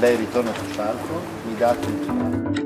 lei ritorna sul palco, mi dà tutti.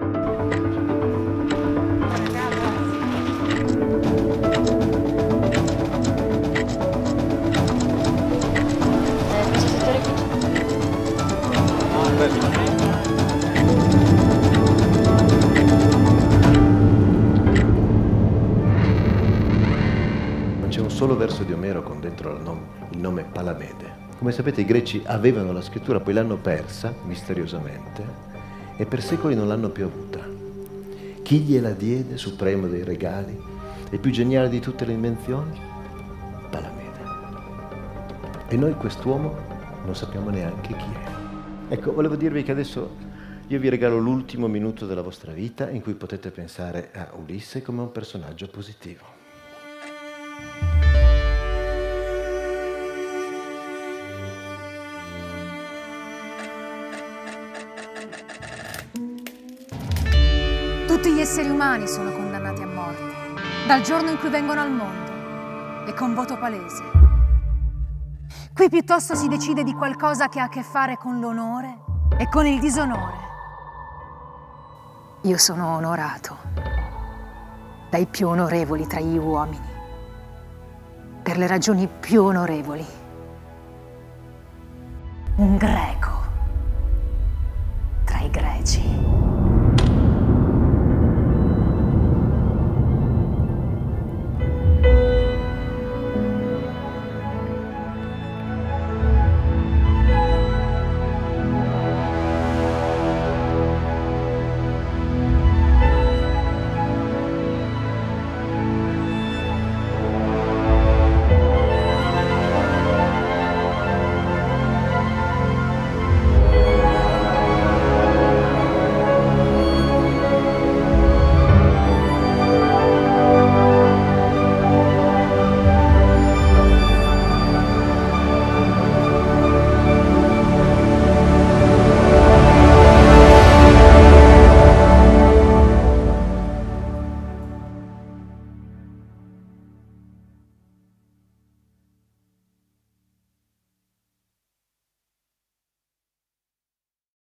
C'è un solo verso di Omero con dentro il nome Palamede. Come sapete i greci avevano la scrittura, poi l'hanno persa misteriosamente e per secoli non l'hanno più avuta. Chi gliela diede, supremo dei regali, e più geniale di tutte le invenzioni? Palamede. E noi quest'uomo non sappiamo neanche chi è. Ecco, volevo dirvi che adesso io vi regalo l'ultimo minuto della vostra vita in cui potete pensare a Ulisse come un personaggio positivo. Tutti gli esseri umani sono condannati a morte, dal giorno in cui vengono al mondo, e con voto palese. Qui piuttosto si decide di qualcosa che ha a che fare con l'onore e con il disonore. Io sono onorato dai più onorevoli tra gli uomini, per le ragioni più onorevoli. Un greco tra i greci.